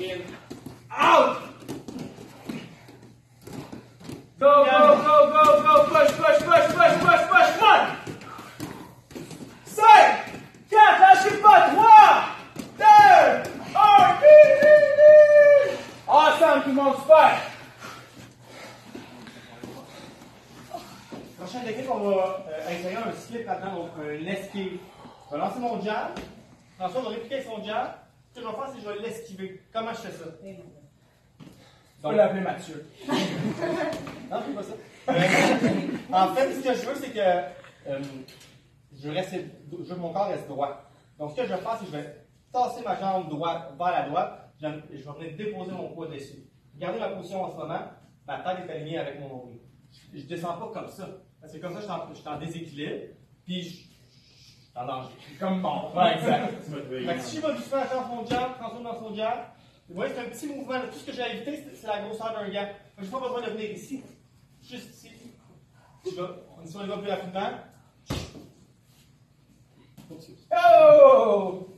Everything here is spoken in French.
in, out. Go, push, come on. 5, 4, lâchez pas, 3, 2, 1, Awesome, tout le monde, super. Prochaine technique, on va essayer un slip là-dedans, donc un esquive. Je vais lancer mon jab. Ensuite, je vais répliquer son jab. Ce que je vais faire, c'est que je vais l'esquiver. Comment je fais ça? Tu peux l'appeler Mathieu. Non, c'est pas ça. En fait, ce que je veux, c'est que je veux que mon corps reste droit. Donc, ce que je vais faire, c'est que je vais tasser ma jambe droite vers la droite. Je vais venir déposer mon poids dessus. Regardez ma position en ce moment. Ma tête est alignée avec mon nombril. Je ne descends pas comme ça. Parce que comme ça, je suis en déséquilibre. Puis, je suis en danger. Comme mort. Ouais, exact. Si je vais doucement attendre son jab, transforme dans son jab, vous voyez, c'est un petit mouvement. Tout ce que j'ai à éviter, c'est la grosseur d'un gant. Je n'ai pas besoin de venir ici. Juste ici. Si on y va plus rapidement. Oh!